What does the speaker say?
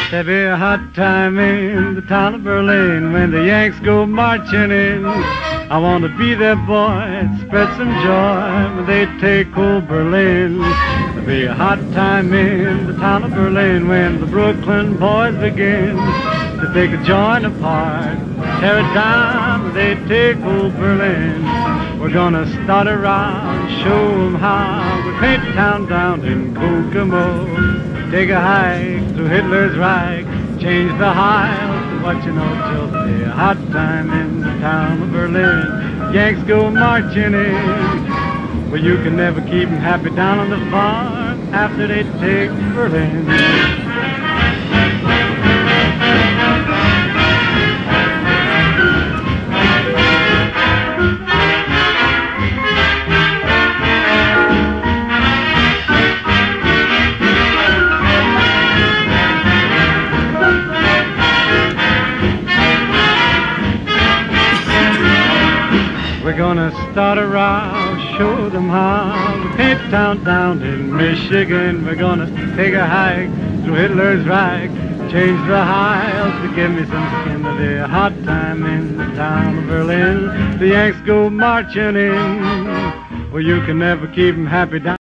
There'll be a hot time in the town of Berlin when the Yanks go marching in. I want to be their boy, spread some joy when they take old Berlin. There'll be a hot time in the town of Berlin when the Brooklyn boys begin to take a joint apart, tear it down when they take old Berlin. We're gonna start around, show 'em how we paint town down in Kokomo. Take a hike through Hitler's Reich, change the Heil to what you know till the hot time in the town of Berlin. Yanks go marching in, well you can never keep 'em happy down on the farm after they take Berlin. We're gonna start around, show them how we paint town down in Michigan. We're gonna take a hike through Hitler's Reich, change the Heil to give me some skin. To the hot time in the town of Berlin, the Yanks go marching in, well you can never keep 'em happy down